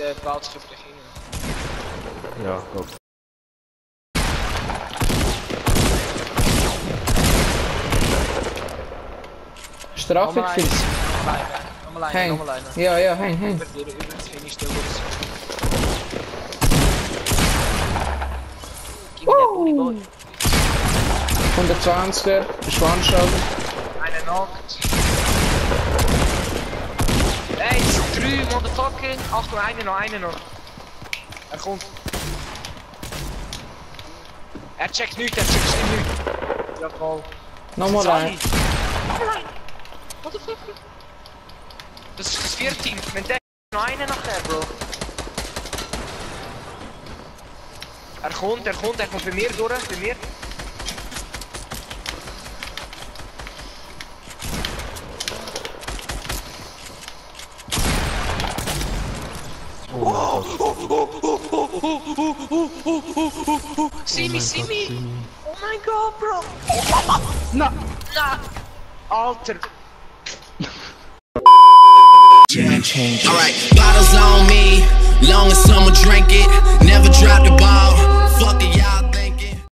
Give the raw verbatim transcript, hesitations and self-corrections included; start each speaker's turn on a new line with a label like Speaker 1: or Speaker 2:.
Speaker 1: der baut sich auf dich hin.
Speaker 2: Ja, go.
Speaker 3: Strafe gefühlt.
Speaker 1: Nochmal eine, nochmal eine,
Speaker 3: Häng.
Speaker 1: nochmal eine.
Speaker 3: Ja, ja, häng, häng.
Speaker 1: Über dir, über das Finish der Wurst. Gib mir den Bulli-Boy.
Speaker 3: hundertzwanziger, Schwanschau.
Speaker 1: Eine knockt. Eins, drei, Motherfucker. Achtung, eine noch, eine noch. Er kommt. Er checkt nichts, er checkt nichts. Jawohl.
Speaker 3: Nochmal ein.
Speaker 1: Motherfucker. Das ist das vierte Team. Wenn der noch einen nachher, Bro. Er kommt, er kommt, er kommt bei mir durch, bei mir.
Speaker 2: Oh
Speaker 1: See me, see me! Oh my god, bro! Na! Na! Alter!
Speaker 4: Alright, bottles on me, long as someone drink it, never drop the ball, fuck the